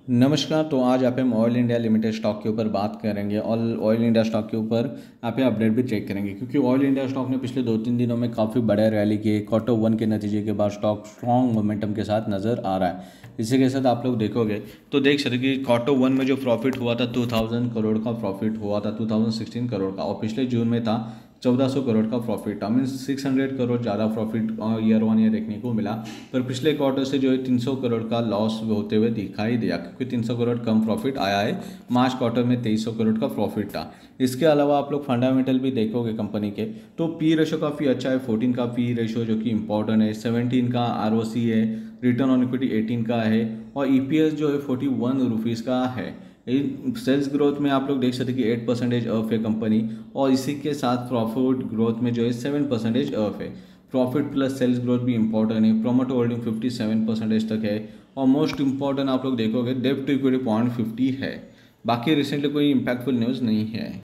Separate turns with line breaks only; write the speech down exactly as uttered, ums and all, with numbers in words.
नमस्कार। तो आज यहाँ पे हम ऑयल इंडिया लिमिटेड स्टॉक के ऊपर बात करेंगे और ऑयल इंडिया स्टॉक के ऊपर यहाँ पे अपडेट भी चेक करेंगे, क्योंकि ऑयल इंडिया स्टॉक ने पिछले दो तीन दिनों में काफ़ी बड़ा रैली की। क्वार्टर वन के नतीजे के बाद स्टॉक स्ट्रॉन्ग मोमेंटम के साथ नज़र आ रहा है। इसी के साथ आप लोग देखोगे तो देख सकते कि क्वार्टर वन में जो प्रॉफिट हुआ था टू थाउजेंड करोड़ का प्रॉफिट हुआ था, टू थाउजेंड सिक्सटीन करोड़ का, और पिछले जून में था चौदह सौ करोड़ का profit. I mean six hundred crore ज़्यादा प्रॉफिट ईयर वन ईयर देखने को मिला। पर पिछले क्वार्टर से जो है तीन सौ करोड़ का लॉस होते हुए दिखाई दिया, क्योंकि तीन सौ करोड़ कम प्रॉफिट आया है। मार्च क्वार्टर में तेईस सौ करोड़ का प्रॉफिट था। इसके अलावा आप लोग फंडामेंटल भी देखोगे कंपनी के, तो पी रेशो काफ़ी अच्छा है। फोर्टीन का पी रेशो जो कि इंपॉर्टेंट है। सेवनटीन का आर ओ सी है। रिटर्न ऑन इक्विटी एटीन का है। और ई पी एस जो है फोर्टी वन रुपीज़ का है। सेल्स ग्रोथ में आप लोग देख सकते हैं कि एट परसेंटेज ऑफ है कंपनी, और इसी के साथ प्रॉफिट ग्रोथ में जो है सेवन परसेंटेज ऑफ है। प्रॉफिट प्लस सेल्स ग्रोथ भी इंपॉर्टेंट है। Promoter holding fifty seven percentage तक है। और मोस्ट इंपॉर्टेंट आप लोग देखोगे डेब्ट टू इक्विटी पॉइंट फिफ्टी है। बाकी रिसेंटली कोई इम्पैक्टफुल न्यूज़ नहीं है।